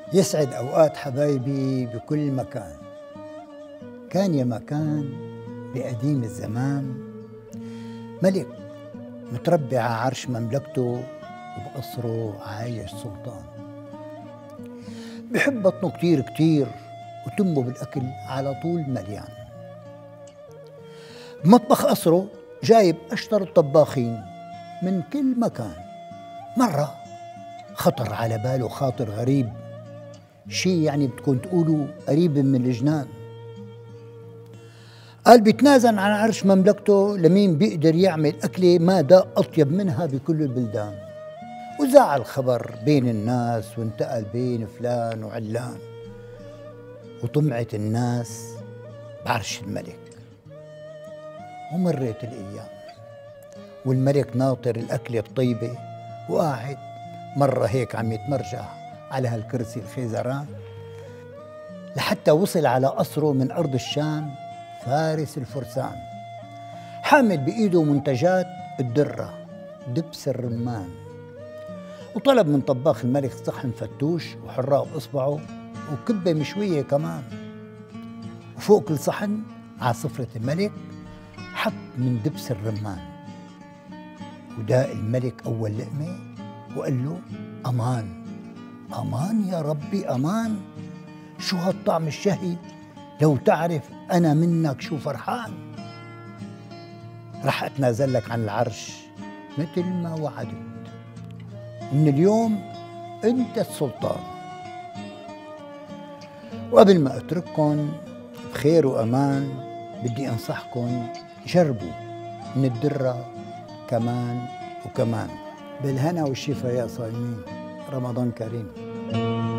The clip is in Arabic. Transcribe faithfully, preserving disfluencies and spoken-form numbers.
يسعد أوقات حبايبي بكل مكان. كان يا مكان بقديم الزمان ملك متربي على عرش مملكته، وبقصره عايش سلطان. بحب بطنه كتير كتير، وتمه بالأكل على طول مليان. بمطبخ قصره جايب أشطر الطباخين من كل مكان. مرة خطر على باله خاطر غريب، شي يعني بدكم تقولوا قريب من الجنان. قال بيتنازل عن عرش مملكته لمين بيقدر يعمل أكلة ما دا أطيب منها بكل البلدان. وزاع الخبر بين الناس وانتقل بين فلان وعلان، وطمعت الناس بعرش الملك. ومرت الأيام والملك ناطر الأكلة الطيبة، وقاعد مرة هيك عم يتمرجح على هالكرسي الخيزران، لحتى وصل على قصره من أرض الشام فارس الفرسان، حامل بإيده منتجات الدرة دبس الرمان. وطلب من طباخ الملك صحن فتوش وحراق بإصبعه وكبة مشوية كمان. وفوق كل صحن على سفرة الملك حط من دبس الرمان. وداق الملك أول لقمة وقال له أمان أمان يا ربي أمان، شو هالطعم الشهي، لو تعرف أنا منك شو فرحان. رح أتنازل لك عن العرش مثل ما وعدت، من اليوم أنت السلطان. وقبل ما أترككن بخير وأمان، بدي أنصحكن جربوا من الدرة كمان وكمان. بالهنا والشفا يا صايمين، رمضان كريم.